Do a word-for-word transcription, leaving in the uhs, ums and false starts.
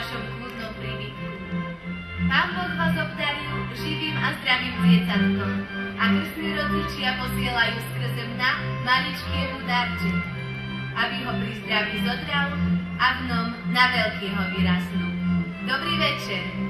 vašom kľudnom príbytku. Pán Boh vás obdaril živým a zdravým dieťatkom a krstní rodičia posielajú skrze mňa maličkiemu darček, aby ho pri zdraví zodral a v ňom na veľkého vyrastnú. Dobrý večer.